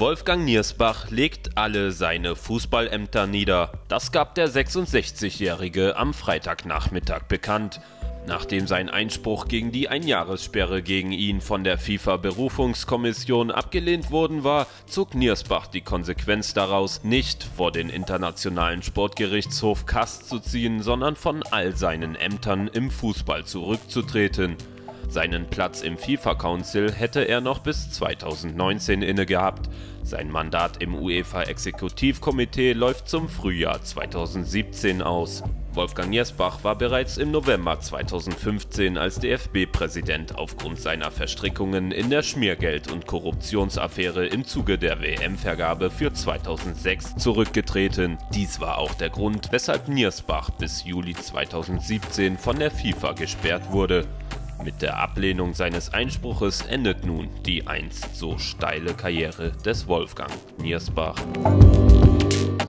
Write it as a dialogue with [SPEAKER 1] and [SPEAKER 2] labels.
[SPEAKER 1] Wolfgang Niersbach legt alle seine Fußballämter nieder. Das gab der 66-Jährige am Freitagnachmittag bekannt. Nachdem sein Einspruch gegen die Einjahressperre gegen ihn von der FIFA-Berufungskommission abgelehnt worden war, zog Niersbach die Konsequenz daraus, nicht vor den Internationalen Sportgerichtshof CAS zu ziehen, sondern von all seinen Ämtern im Fußball zurückzutreten. Seinen Platz im FIFA-Council hätte er noch bis 2019 innegehabt. Sein Mandat im UEFA-Exekutivkomitee läuft zum Frühjahr 2017 aus. Wolfgang Niersbach war bereits im November 2015 als DFB-Präsident aufgrund seiner Verstrickungen in der Schmiergeld- und Korruptionsaffäre im Zuge der WM-Vergabe für 2006 zurückgetreten. Dies war auch der Grund, weshalb Niersbach bis Juli 2017 von der FIFA gesperrt wurde. Mit der Ablehnung seines Einspruches endet nun die einst so steile Karriere des Wolfgang Niersbach.